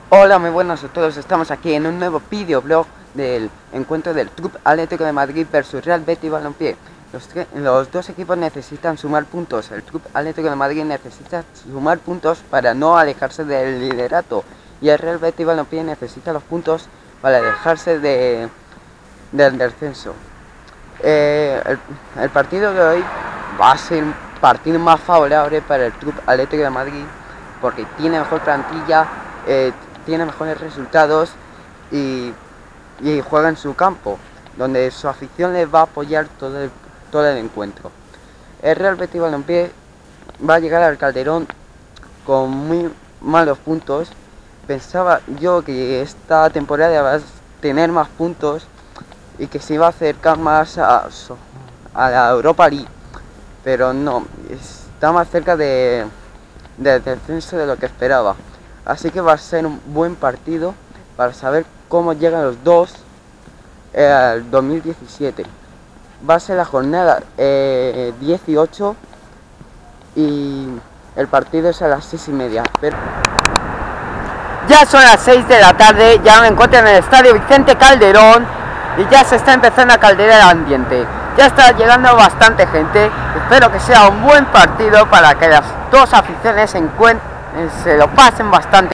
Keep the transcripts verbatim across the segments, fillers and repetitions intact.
Hola, muy buenas a todos, estamos aquí en un nuevo videoblog del encuentro del Club Atlético de Madrid versus Real Betis Balompié. Los, los dos equipos necesitan sumar puntos. El Club Atlético de Madrid necesita sumar puntos para no alejarse del liderato, y el Real Betis Balompié necesita los puntos para alejarse de, del descenso. Eh, el, el partido de hoy va a ser un partido más favorable para el Club Atlético de Madrid porque tiene mejor plantilla, eh, tiene mejores resultados y, y juega en su campo, donde su afición le va a apoyar todo el, todo el encuentro. El Real Betis Balompié va a llegar al Calderón con muy malos puntos. Pensaba yo que esta temporada va a tener más puntos y que se iba a acercar más a, a la Europa League, pero no, está más cerca de, del descenso de lo que esperaba. Así que va a ser un buen partido para saber cómo llegan los dos eh, al dos mil diecisiete. Va a ser la jornada eh, dieciocho y el partido es a las seis y media. Pero ya son las seis de la tarde, ya me encuentro en el estadio Vicente Calderón y ya se está empezando a caldear el ambiente. Ya está llegando bastante gente. Espero que sea un buen partido para que las dos aficiones se encuentren, se lo pasen bastante.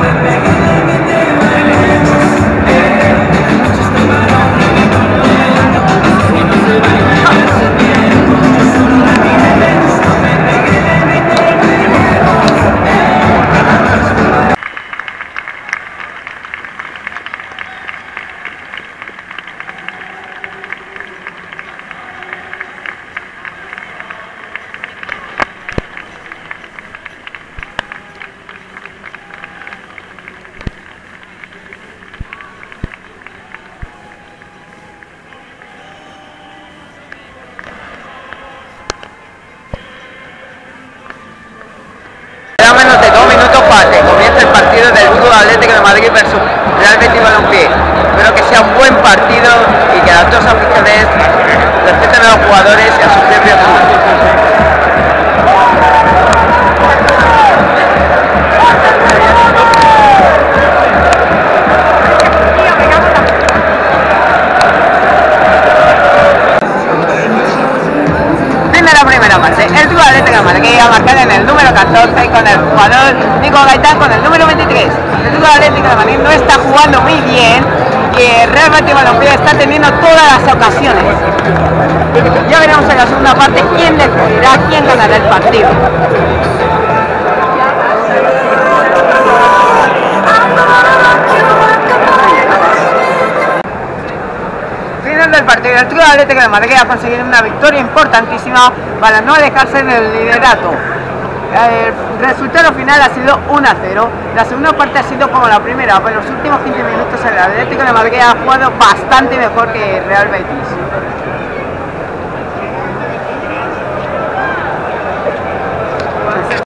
Menos de dos minutos para que comience el partido del Club Atlético de Madrid versus Real Betis Balompié. Espero que sea un buen partido y que las dos aficiones respeten a los jugadores y a su propio club. El Club Atlético de Madrid a marcar en el número catorce con el jugador Nico Gaitán con el número veintitrés. El Club Atlético de Madrid no está jugando muy bien y el Real Betis Balompié está teniendo todas las ocasiones. Ya veremos en la segunda parte quién decidirá quién ganará el partido. Del partido, el Club Atlético de Madrid ha conseguido una victoria importantísima para no alejarse del liderato. El resultado final ha sido uno a cero. La segunda parte ha sido como la primera, pero en los últimos quince minutos el Atlético de Madrid ha jugado bastante mejor que el Real Betis.